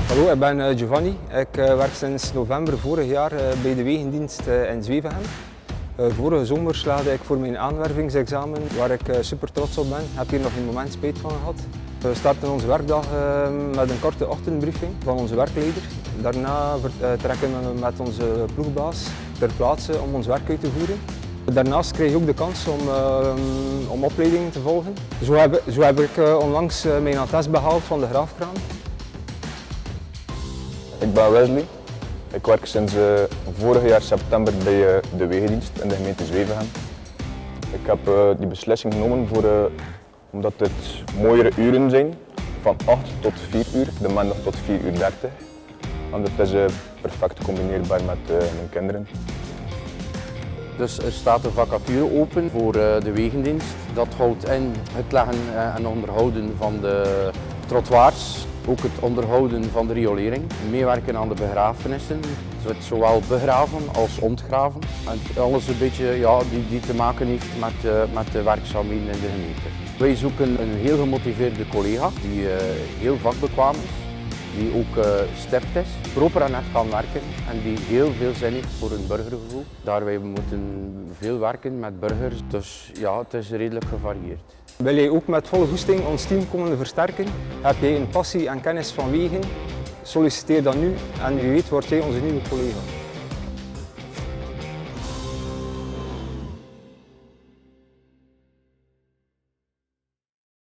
Hallo, ik ben Giovanni. Ik werk sinds november vorig jaar bij de Wegendienst in Zwevenhem. Vorige zomer slaagde ik voor mijn aanwervingsexamen, waar ik super trots op ben. Ik heb hier nog geen moment spijt van gehad. We starten onze werkdag met een korte ochtendbriefing van onze werkleider. Daarna trekken we met onze ploegbaas ter plaatse om ons werk uit te voeren. Daarnaast krijg je ook de kans om opleidingen te volgen. Zo heb ik onlangs mijn attest behaald van de graafkraan. Ik ben Wesley. Ik werk sinds vorig jaar september bij de Wegendienst in de gemeente Zwevenhem. Ik heb die beslissing genomen omdat het mooiere uren zijn, van 8 tot 4 uur, de maandag tot 4:30 uur. En dat is perfect combineerbaar met mijn kinderen. Dus er staat een vacature open voor de Wegendienst. Dat houdt in het leggen en onderhouden van de trottoirs. Ook het onderhouden van de riolering, meewerken aan de begrafenissen, zowel begraven als ontgraven. En alles een beetje die te maken heeft met de werkzaamheden in de gemeente. Wij zoeken een heel gemotiveerde collega die heel vakbekwaam is, die ook sterk is, proper en echt kan werken en die heel veel zin heeft voor een burgergevoel. Daarbij moeten veel werken met burgers, dus ja, het is redelijk gevarieerd. Wil jij ook met volle goesting ons team komen versterken? Heb jij een passie en kennis van wegen? Solliciteer dan nu en wie weet word jij onze nieuwe collega.